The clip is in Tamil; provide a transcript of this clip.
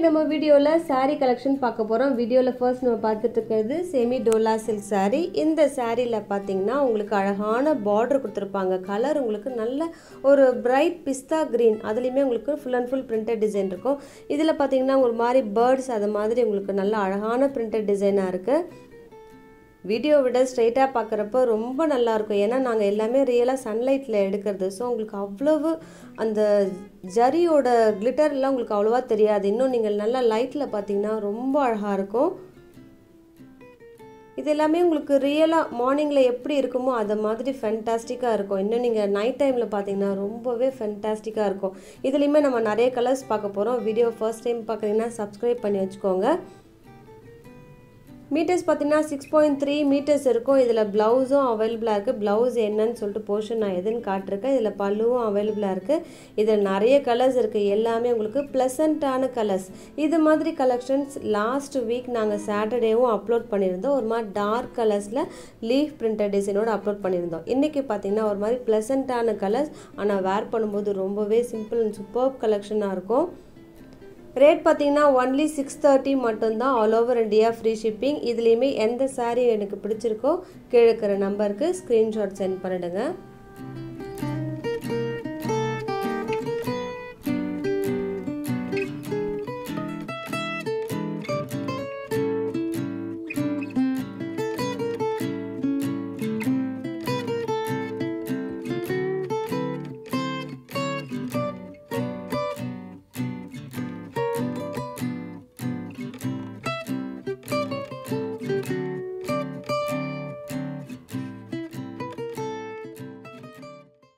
நம்ம வீடியோல saree collection பார்க்க போறோம். வீடியோல first நம்ம பார்த்துட்டு இருக்கிறது semi Dola Silk saree. இந்த sareeல பாத்தீங்கன்னா உங்களுக்கு அழகான border கொடுத்திருப்பாங்க. கலர் உங்களுக்கு நல்ல ஒரு bright pista green. அதுலயுமே உங்களுக்கு full and full printed design இருக்கும். இதுல பாத்தீங்கன்னா ஒரு மாதிரி birds அது மாதிரி உங்களுக்கு நல்ல அழகான printed design-ஆ இருக்கு. வீடியோ விட ஸ்ட்ரைட்டா பார்க்கறப்ப ரொம்ப நல்லா இருக்கும். ஏன்னா நாங்க எல்லாமே ரியலா சன்லைட்ல எடுக்கிறது. சோ உங்களுக்கு அவ்வளவு அந்த ஜரியோட கிளிட்டர் எல்லாம் உங்களுக்கு அவ்வளவா தெரியாது. இன்னும் நீங்க நல்லா லைட்ல பாத்தீங்கன்னா ரொம்ப அழகா இருக்கும். இது எல்லாமே உங்களுக்கு ரியலா மார்னிங்ல எப்படி இருக்குமோ அத மாதிரி ஃபேண்டாஸ்டிக்கா இருக்கும். இன்னும் நீங்க நைட் டைம்ல பாத்தீங்கன்னா ரொம்பவே ஃபேண்டாஸ்டிக்கா இருக்கும். இதுலயுமே நம்ம நிறைய கலர்ஸ் பார்க்க போறோம். வீடியோ ஃபர்ஸ்ட் டைம் பார்க்கறீங்கன்னா Subscribe பண்ணி வச்சுக்கோங்க. மீட்டர்ஸ் பாத்தீங்கன்னா 6.3 மீட்டர்ஸ் இருக்கும். இதுல ப்ளவுஸும் அவேலபிளா இருக்கு. ப்ளவுஸ் என்னன்னு சொல்லிட்டு போர்ஷன் நான் எதுன்னு காட்டிருக்கேன். இதுல பல்லுவும் அவேலபிளா இருக்கு. இதுல நிறைய கலர்ஸ் இருக்கு. எல்லாமே உங்களுக்கு ப்ளசன்ட்டான கலர்ஸ். இது மாதிரி கலெக்ஷன்ஸ் லாஸ்ட் வீக் நாங்க சாட்டர்டேவும் அப்லோட் பண்ணியிருந்தோம். ஒரு மாதிரி டார்க் கலர்ஸ்ல லீஃப் பிரிண்டட் டிசைனோட அப்லோட் பண்ணியிருந்தோம். இன்னைக்கு பாத்தீங்கன்னா ஒரு மாதிரி ப்ளசன்ட்டான கலர்ஸ். ஆனா வேர் பண்ணும்போது ரொம்பவே சிம்பிள் அண்ட் சூப்பர் கலெக்ஷனா இருக்கும். ரேட் பாத்தீங்கன்னா only 630 மட்டும் தான். All over India free shipping. இதுலயுமே எந்த saree எனக்கு பிடிச்சிருக்கோ கீழ இருக்கிற நம்பருக்கு ஸ்கிரீன்ஷாட் சென்ட் பண்ணிடுங்க.